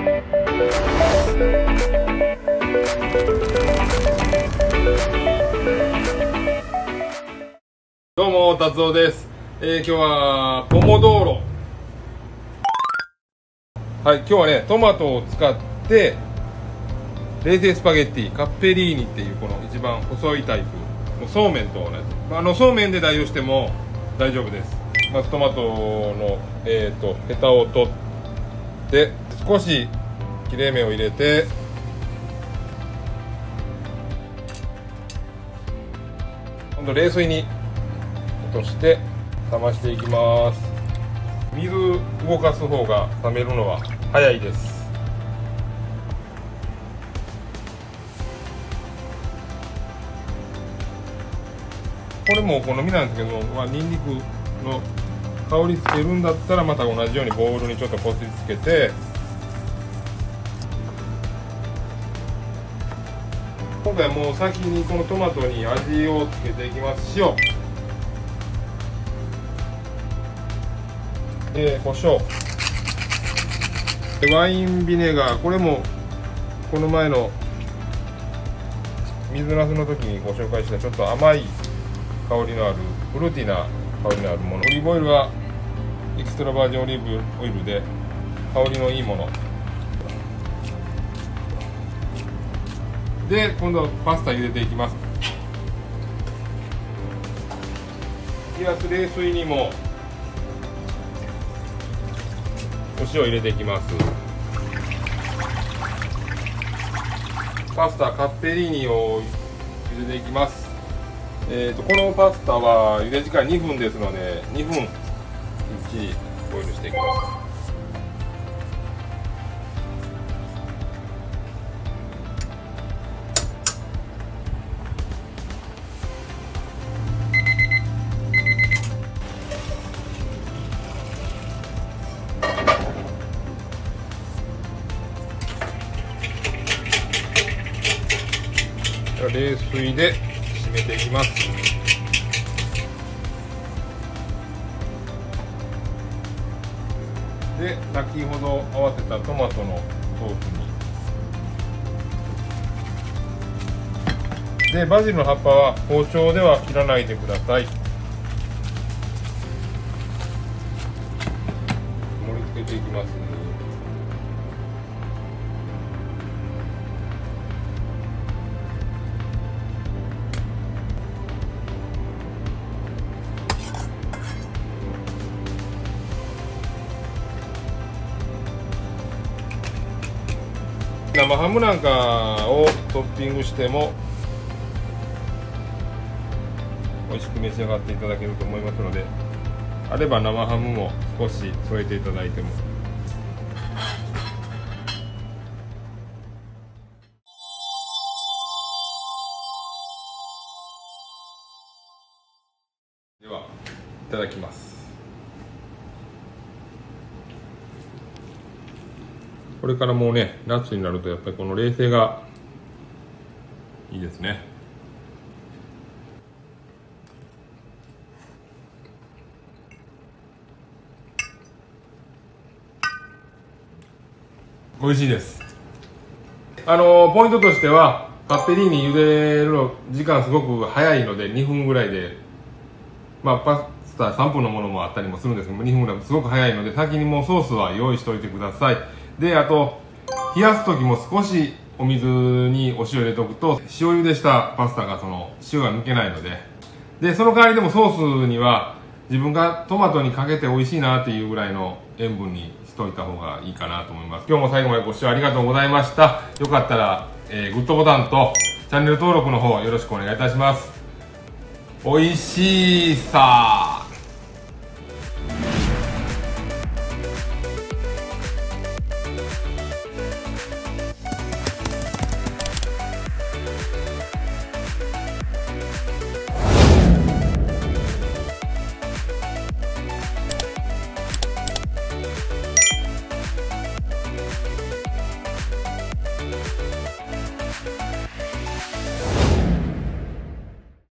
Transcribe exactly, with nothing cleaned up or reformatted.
どうも達夫です、えー、今日はポモドーロ。はい、今日はねトマトを使って冷製スパゲッティカッペリーニっていうこの一番細いタイプのそうめんと同じ、あのそうめんで代用しても大丈夫です。まずトマトの、えー、とヘタを取って少し切れ目を入れて、今度冷水に落として冷ましていきます。水動かす方が冷めるのは早いです。これもお好みなんですけど、まあ、ニンニクの香りつけるんだったらまた同じようにボウルにちょっとこすりつけて、今回はもう先にこのトマトに味をつけていきます。塩、えー、胡椒、ワインビネガー、これもこの前の水なすの時にご紹介したちょっと甘い香りのあるフルーティーな香りのあるもの。オリーブオイルはエクストラバージンオリーブオイルで香りのいいもので、今度パスタ入れていきます。冷やす冷水にもお塩入れていきます。パスタカッペリーニを茹でていきます。えー、とこのパスタは茹で時間にふんですのでにふんきっちりボイルしていきます。冷水で締めていきます。で、先ほど合わせたトマトのソースにで、バジルの葉っぱは包丁では切らないでください。盛り付けていきます。生ハムなんかをトッピングしても美味しく召し上がっていただけると思いますので、あれば生ハムも少し添えていただいても。では、いただきます。これからもうね、夏になるとやっぱりこの冷製がいいですね。美味しいです。あのポイントとしてはカッペリーニ茹でるの時間すごく早いのでにふんぐらいで、まあパスタさんぷんのものもあったりもするんですけどにふんぐらいすごく早いので、先にもうソースは用意しておいてください。で、あと冷やす時も少しお水にお塩入れておくと塩茹でしたパスタがその塩が抜けないので、でその代わりでもソースには自分がトマトにかけて美味しいなっていうぐらいの塩分にしといた方がいいかなと思います。今日も最後までご視聴ありがとうございました。よかったら、えー、グッドボタンとチャンネル登録の方よろしくお願いいたします。美味しいさー